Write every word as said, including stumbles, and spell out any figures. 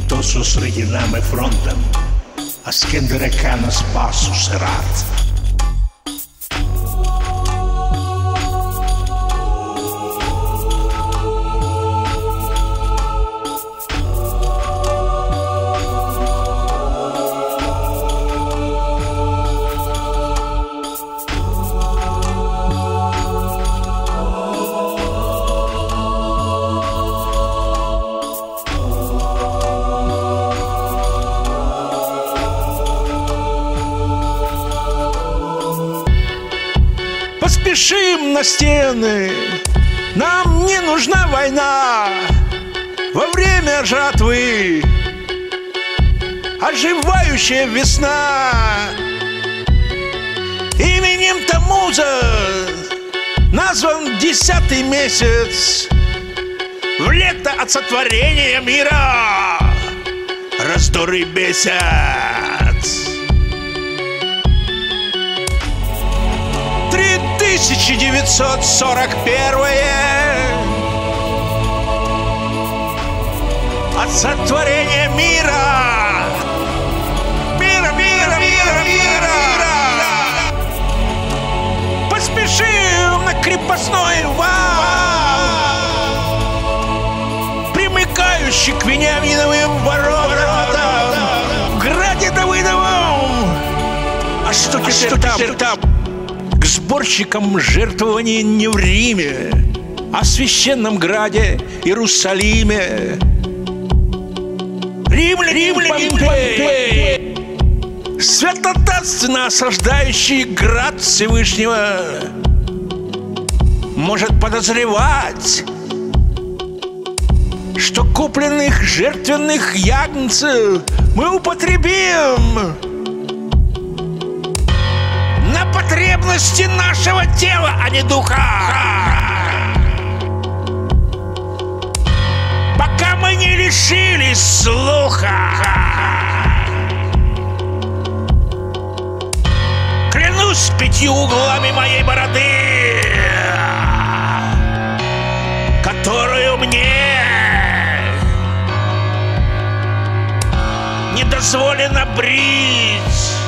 хто зустріть фронтом, а з ким река на спасу сират. Поспешим на стены, нам не нужна война. Во время жатвы оживающая весна. Именем Тамуза назван десятый месяц, в лето от сотворения мира раздоры бесят. тысяча девятьсот сорок первое от сотворения мира. Мира, мира, мира, мира. Поспешим на крепостной вал, примыкающий к Вениаминовым воротам, в граде Давыдовом. А что теперь там? там? К сборщикам жертвований не в Риме, а в священном граде Иерусалиме. Римляне, Помпей, святотатственно осаждающий град Всевышнего, может подозревать, что купленных жертвенных ягнцев мы употребим на потребности нашего тела, а не духа. Пока мы не лишились слуха. Клянусь пятью углами моей бороды, которую мне не дозволено брить.